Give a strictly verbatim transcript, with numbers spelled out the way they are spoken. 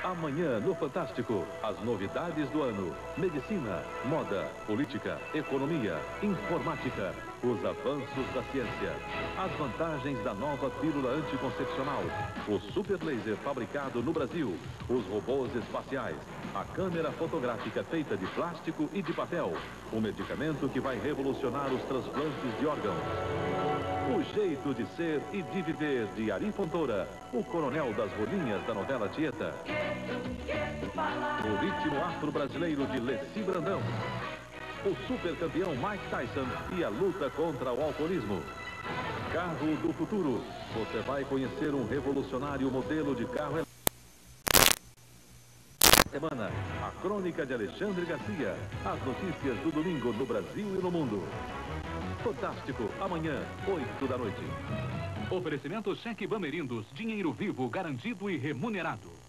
Amanhã no Fantástico, as novidades do ano. Medicina, moda, política, economia, informática, os avanços da ciência, as vantagens da nova pílula anticoncepcional, o super laser fabricado no Brasil, os robôs espaciais, a câmera fotográfica feita de plástico e de papel, o medicamento que vai revolucionar os transplantes de órgãos. O jeito de ser e de viver de Ari Fontoura, o coronel das rolinhas da novela Tieta. O ritmo afro-brasileiro de Leci Brandão. O super campeão Mike Tyson e a luta contra o alcoolismo. Carro do futuro. Você vai conhecer um revolucionário modelo de carro semana. A crônica de Alexandre Garcia. As notícias do domingo no Brasil e no mundo. Fantástico, amanhã, oito da noite. Oferecimento Cheque Bamerindos, dinheiro vivo, garantido e remunerado.